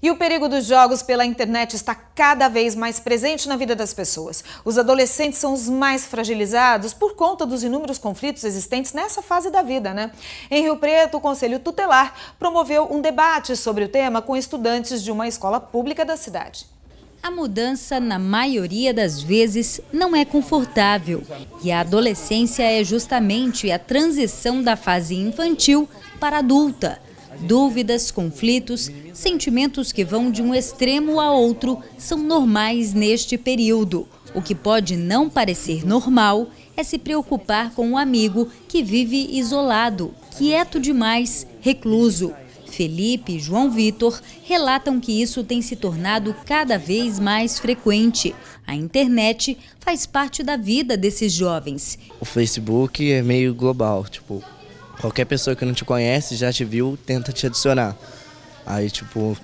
E o perigo dos jogos pela internet está cada vez mais presente na vida das pessoas. Os adolescentes são os mais fragilizados por conta dos inúmeros conflitos existentes nessa fase da vida, né? Em Rio Preto, o Conselho Tutelar promoveu um debate sobre o tema com estudantes de uma escola pública da cidade. A mudança, na maioria das vezes, não é confortável. E a adolescência é justamente a transição da fase infantil para adulta. Dúvidas, conflitos, sentimentos que vão de um extremo a outro são normais neste período. O que pode não parecer normal é se preocupar com um amigo que vive isolado, quieto demais, recluso. Felipe e João Vitor relatam que isso tem se tornado cada vez mais frequente. A internet faz parte da vida desses jovens. O Facebook é meio global, qualquer pessoa que não te conhece, já te viu, tenta te adicionar. Aí, o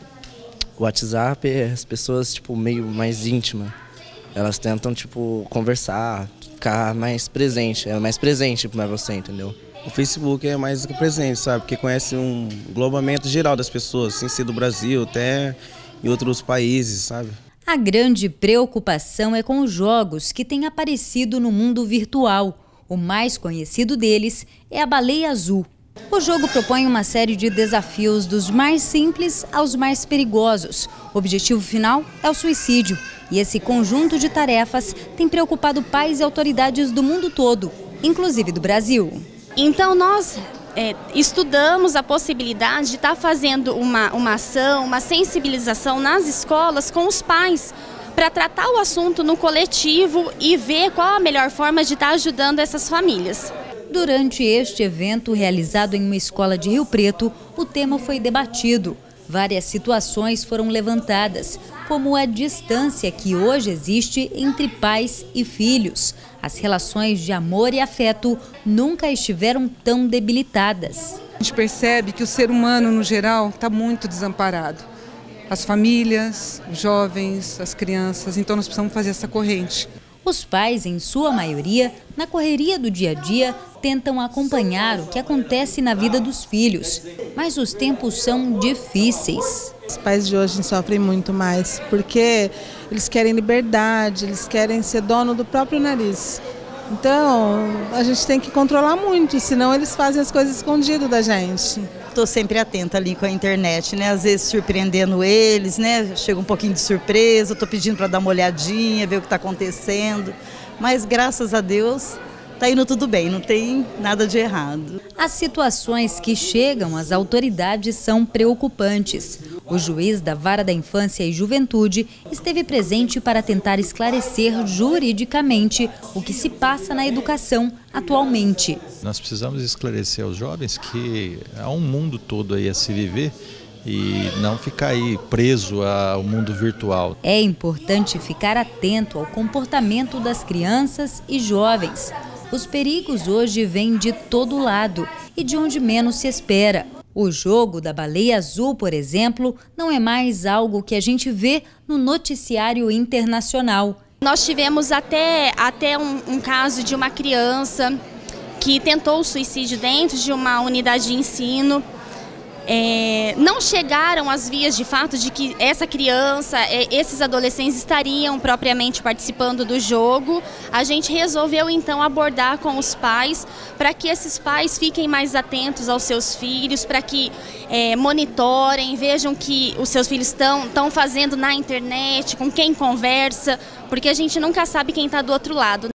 WhatsApp é as pessoas, meio mais íntimas. Elas tentam, conversar, ficar mais presente. É mais presente para você, entendeu? O Facebook é mais do que presente, sabe? Porque conhece um englobamento geral das pessoas, sem ser do Brasil, até em outros países, sabe? A grande preocupação é com os jogos que têm aparecido no mundo virtual. O mais conhecido deles é a Baleia Azul. O jogo propõe uma série de desafios dos mais simples aos mais perigosos. O objetivo final é o suicídio. E esse conjunto de tarefas tem preocupado pais e autoridades do mundo todo, inclusive do Brasil. Então nós estudamos a possibilidade de estar fazendo uma ação, uma sensibilização nas escolas com os pais, para tratar o assunto no coletivo e ver qual a melhor forma de estar ajudando essas famílias. Durante este evento realizado em uma escola de Rio Preto, o tema foi debatido. Várias situações foram levantadas, como a distância que hoje existe entre pais e filhos. As relações de amor e afeto nunca estiveram tão debilitadas. A gente percebe que o ser humano, no geral, está muito desamparado. As famílias, os jovens, as crianças, então nós precisamos fazer essa corrente. Os pais, em sua maioria, na correria do dia a dia, tentam acompanhar o que acontece na vida dos filhos, mas os tempos são difíceis. Os pais de hoje sofrem muito mais, porque eles querem liberdade, eles querem ser dono do próprio nariz. Então, a gente tem que controlar muito, senão eles fazem as coisas escondidas da gente. Estou sempre atenta ali com a internet, né? Às vezes surpreendendo eles, né? Chega um pouquinho de surpresa, estou pedindo para dar uma olhadinha, ver o que está acontecendo. Mas graças a Deus está indo tudo bem, não tem nada de errado. As situações que chegam às autoridades são preocupantes. O juiz da Vara da Infância e Juventude esteve presente para tentar esclarecer juridicamente o que se passa na educação atualmente. Nós precisamos esclarecer aos jovens que há um mundo todo aí a se viver e não ficar aí preso ao mundo virtual. É importante ficar atento ao comportamento das crianças e jovens. Os perigos hoje vêm de todo lado e de onde menos se espera. O jogo da Baleia Azul, por exemplo, não é mais algo que a gente vê no noticiário internacional. Nós tivemos até um caso de uma criança que tentou o suicídio dentro de uma unidade de ensino. Não chegaram às vias de fato de que essa criança, esses adolescentes estariam propriamente participando do jogo. A gente resolveu então abordar com os pais para que esses pais fiquem mais atentos aos seus filhos, para que monitorem, vejam que os seus filhos estão fazendo na internet, com quem conversa, porque a gente nunca sabe quem está do outro lado.